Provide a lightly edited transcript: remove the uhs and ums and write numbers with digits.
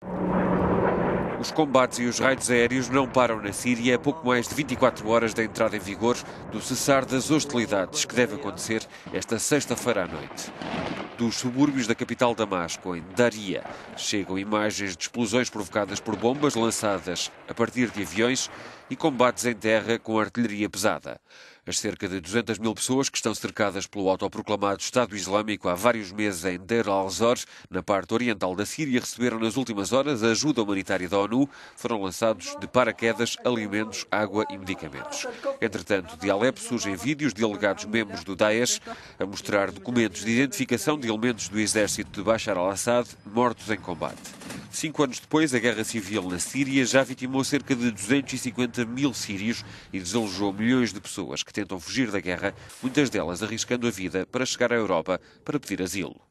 Os combates e os raids aéreos não param na Síria a pouco mais de 24 horas da entrada em vigor do cessar das hostilidades, que deve acontecer esta sexta-feira à noite. Dos subúrbios da capital Damasco, em Daria, chegam imagens de explosões provocadas por bombas lançadas a partir de aviões e combates em terra com artilharia pesada. As cerca de 200 mil pessoas que estão cercadas pelo autoproclamado Estado Islâmico há vários meses em Deir al-Zor, na parte oriental da Síria, receberam nas últimas horas a ajuda humanitária da ONU. Foram lançados de paraquedas alimentos, água e medicamentos. Entretanto, de Alepo surgem vídeos de alegados membros do Daesh a mostrar documentos de identificação de elementos do exército de Bashar al-Assad mortos em combate. 5 anos depois, a guerra civil na Síria já vitimou cerca de 250 mil sírios e desalojou milhões de pessoas que tentam fugir da guerra, muitas delas arriscando a vida para chegar à Europa para pedir asilo.